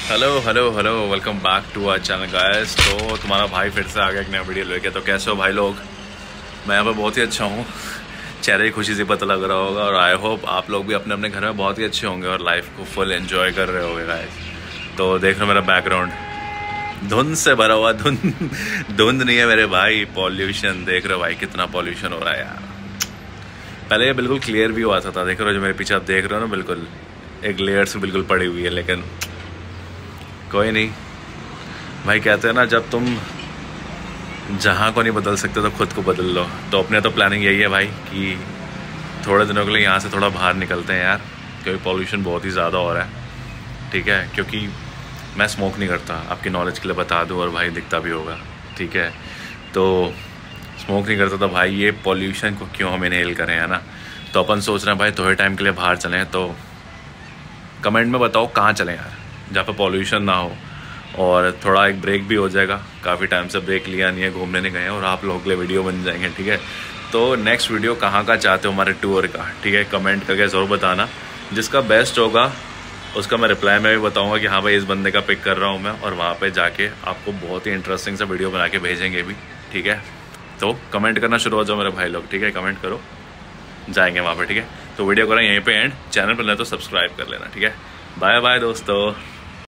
Hello hello hello, welcome back to our channel guys. तो तुम्हारा भाई फिर से आ गया एक नया वीडियो लेके। तो कैसे हो भाई लोग? मैं यहाँ पर बहुत ही अच्छा हूँ, चेहरे की खुशी से पता लग रहा होगा। और आई होप आप लोग भी अपने अपने घर में बहुत ही अच्छे होंगे और लाइफ को फुल एंजॉय कर रहे होंगे गाइस। तो देख रहे हो मेरा बैकग्राउंड धुंध से भरा हुआ, धुंध नहीं है मेरे भाई, पॉल्यूशन। देख रहे हो भाई कितना पॉल्यूशन हो रहा है यार। पहले ये बिल्कुल क्लियर भी हुआ था, देख रहे हो जो मेरे पीछे आप देख रहे हो ना, बिल्कुल एक लेयर से बिल्कुल पड़ी हुई है। लेकिन कोई नहीं भाई, कहते हैं ना जब तुम जहाँ को नहीं बदल सकते तो खुद को बदल लो। तो अपने तो प्लानिंग यही है भाई कि थोड़े दिनों के लिए यहाँ से थोड़ा बाहर निकलते हैं यार, क्योंकि पॉल्यूशन बहुत ही ज़्यादा हो रहा है। ठीक है, क्योंकि मैं स्मोक नहीं करता, आपकी नॉलेज के लिए बता दूँ, और भाई दिखता भी होगा। ठीक है, तो स्मोक नहीं करता तो भाई ये पॉल्यूशन को क्यों हम इनहेल करें, है ना। तो अपन सोच रहे हैं भाई थोड़े टाइम के लिए बाहर चलें। तो कमेंट में बताओ कहाँ चलें यार, जहाँ पर पॉल्यूशन ना हो, और थोड़ा एक ब्रेक भी हो जाएगा। काफ़ी टाइम से ब्रेक लिया नहीं है, घूमने नहीं गए हैं, और आप लोगों के लिए वीडियो बन जाएंगे। ठीक है, तो नेक्स्ट वीडियो कहाँ का चाहते हो हमारे टूर का, ठीक है, कमेंट करके ज़रूर बताना। जिसका बेस्ट होगा उसका मैं रिप्लाई में भी बताऊंगा कि हाँ भाई इस बंदे का पिक कर रहा हूँ मैं, और वहाँ पे जाके आपको बहुत ही इंटरेस्टिंग सा वीडियो बना के भेजेंगे भी। ठीक है, तो कमेंट करना शुरू हो जाओ मेरे भाई लोग। ठीक है, कमेंट करो, जाएंगे वहाँ पे। ठीक है, तो वीडियो करें यहीं पे एंड, चैनल पर नहीं तो सब्सक्राइब कर लेना। ठीक है, बाय बाय दोस्तों।